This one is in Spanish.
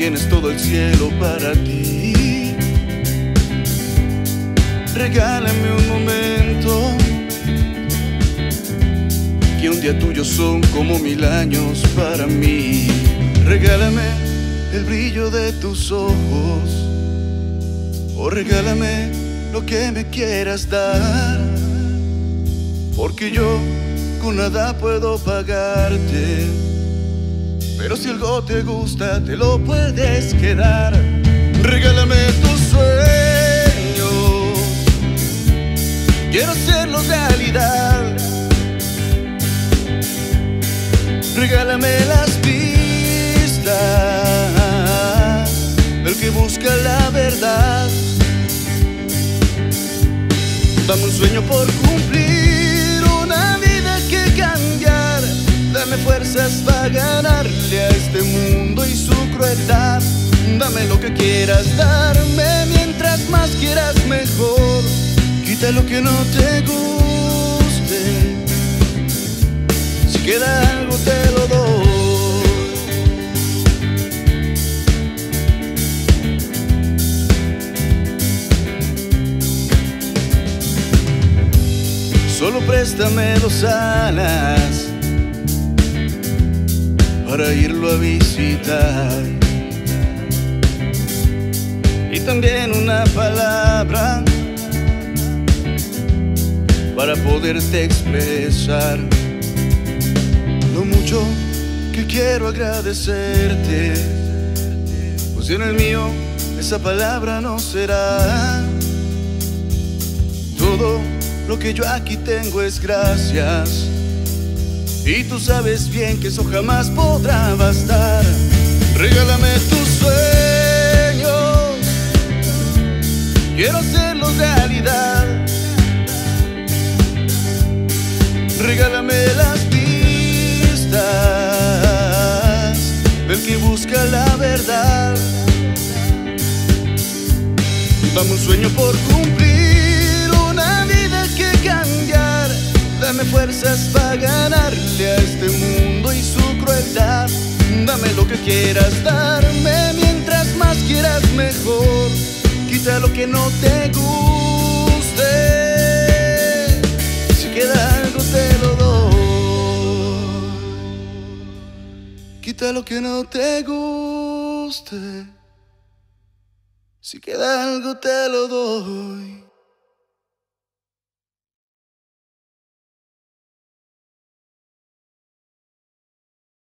tienes todo el cielo para ti. Regálame un momento, que un día tuyo son como 1000 años para mí. Regálame el brillo de tus ojos, o regálame lo que me quieras dar, porque yo con nada puedo pagarte, pero si algo te gusta te lo puedes quedar. Regálame tus sueños, quiero hacerlos realidad. Regálame las pistas del que busca la verdad. Dame un sueño por cumplir, una vida que cambiar. Dame fuerzas para ganarle a este mundo y su crueldad. Dame lo que quieras darme, mientras más quieras mejor. Quita lo que no te guste, si queda algo te lo doy. Solo préstame 2 alas para irlo a visitar, y también una palabra para poderte expresar lo mucho que quiero agradecerte, pues en el mío esa palabra no será. Todo lo que yo aquí tengo es gracias, y tú sabes bien que eso jamás podrá bastar. Regálame tus sueños, quiero hacerlos realidad. Regálame las pistas del que busca la verdad. Dame un sueño por cumplir, una vida que cambiar. Dame fuerzas para ganarle a este mundo y su crueldad. Dame lo que quieras darme, mientras más quieras mejor. Quita lo que no te guste, si queda algo te lo doy. Quita lo que no te guste, si queda algo te lo doy.